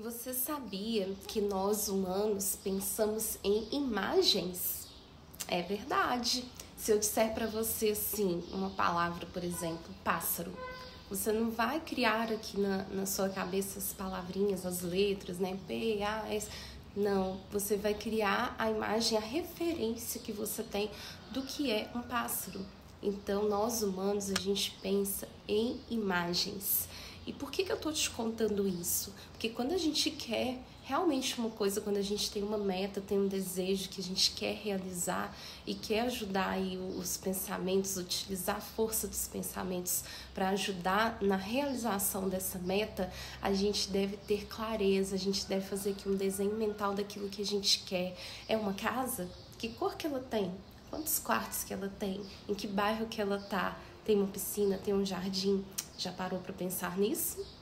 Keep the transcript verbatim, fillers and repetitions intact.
Você sabia que nós humanos pensamos em imagens? É verdade. Se eu disser para você assim, uma palavra, por exemplo, pássaro, você não vai criar aqui na, na sua cabeça as palavrinhas, as letras, né? P, A, S. Não, você vai criar a imagem, a referência que você tem do que é um pássaro. Então, nós humanos, a gente pensa em imagens. E por que que eu tô te contando isso? Porque quando a gente quer realmente uma coisa, quando a gente tem uma meta, tem um desejo que a gente quer realizar e quer ajudar aí os pensamentos, utilizar a força dos pensamentos para ajudar na realização dessa meta, a gente deve ter clareza, a gente deve fazer aqui um desenho mental daquilo que a gente quer. É uma casa? Que cor que ela tem? Quantos quartos que ela tem? Em que bairro que ela tá? Tem uma piscina? Tem um jardim? Já parou para pensar nisso?